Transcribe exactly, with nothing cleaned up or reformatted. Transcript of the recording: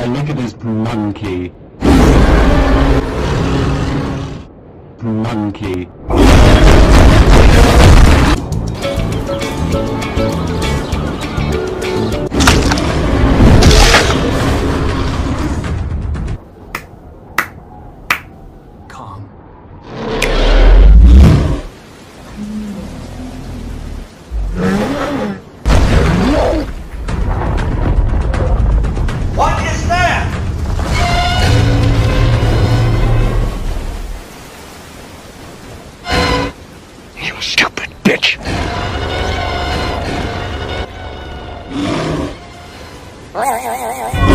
Yeah, look at this monkey. Monkey. Calm. What is that? You stupid bitch! Well,